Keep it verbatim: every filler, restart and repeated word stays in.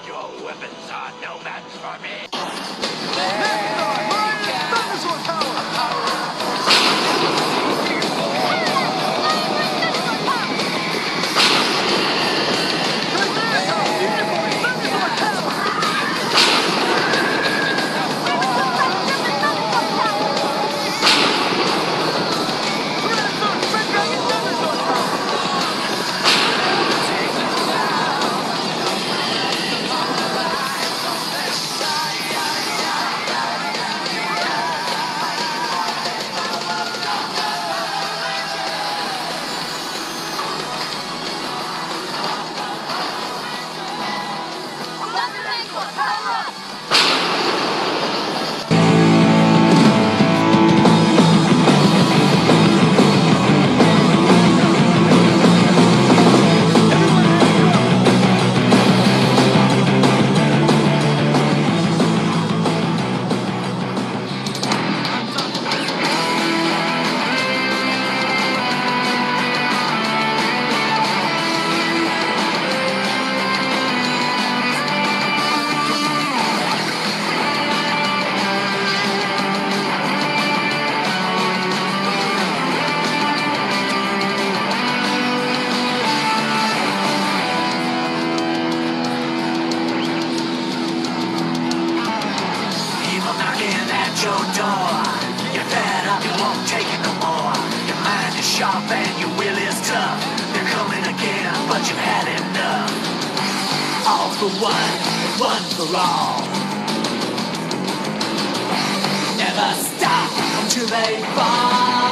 Your weapons are no match for me. Dinosaur power! Your door. You're fed up, you won't take it no more. Your mind is sharp and your will is tough. They're coming again, but you've had enough. All for one, one for all. Never stop until they fall.